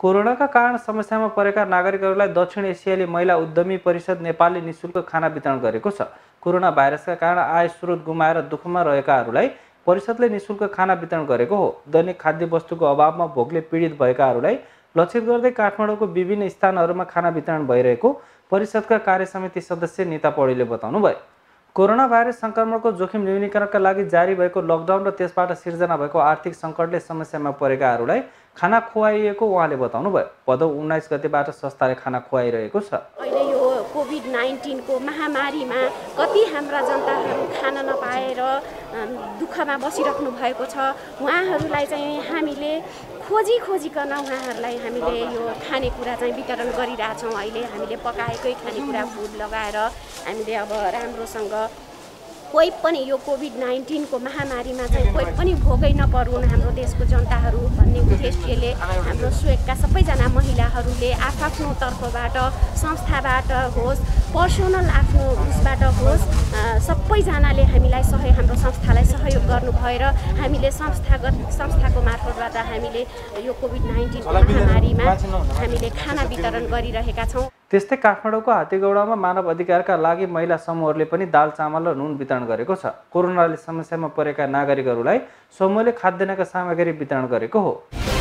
कोरोनाका कारण समस्यामा परेका नागरिकहरूलाई दक्षिण एसियाली महिला उद्यमी परिषद नेपालले निशुल्क खाना वितरण गरेको छ। कोरोना भाइरसका कारण आय स्रोत गुमाएर दुःखमा रहेकाहरूलाई परिषदले निशुल्क खाना वितरण गरेको हो। दैनिक खाद्य वस्तुको अभावमा भोकले पीडित भएकाहरूलाई लक्षित गर्दै काठमाडौँको विभिन्न स्थानहरूमा खाना वितरण भइरहेको परिषदका कार्य समिति सदस्य निता पौडेलले बताउनुभयो। कोरोना भाइरस संक्रमणको जोखिम न्यूनीकरणका लागि जारी भएको लकडाउन र त्यसबाट सिर्जना भएको आर्थिक सङ्कटले समस्यामा परेकाहरूलाई खाना खुवाइएको उहाँले बताउनुभयो। भदौ 19 गतेबाट संस्थाले खाना खुवाइरहेको छ। अहिले यो कोभिड-19 को महामारीमा कति हाम्रा जनताहरू खान नपाएर दुःखमा बसिराख्नु भएको छ। उहाँहरूलाई चाहिँ हामीले खोजिकन उहाँहरूलाई हामीले यो खानेकुरा चाहिँ वितरण गरिरहेछौँ। अहिले हामीले पकाएकै खानेकुरा फुड लगाएर हामीले अब राम्रोसँग कोही पनि यो कोभिड-19 को महामारीमा चाहिँ कोही पनि भोगै नपरुन् हाम्रो देशको जनताहरू भन्ने उद्देश्यले हाम्रो स्वयंका सबैजना महिलाहरूले आफ्नो तर्फबाट संस्थाबाट होस् पर्सनल आफ्नो उसबाट होस् सबैजनाले हामीलाई हाम्रो संस्थालाई सहयोग गर्नुभयो र हामीले संस्थाको मार्फतबाट हामीले यो कोभिड-19 महामारीमा हामीले खाना वितरण गरिरहेका छौँ। त्यस्तै काठमाडौँको हात्तीगौडामा मानव अधिकारका लागि महिला समूहहरूले पनि दाल चामल र नुन वितरण गरेको छ। कोरोनाले समस्यामा परेका नागरिकहरूलाई समूहले खाद्यान्नका सामग्री वितरण गरेको हो।